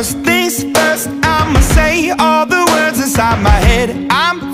First things first, I'ma say all the words inside my head. I'm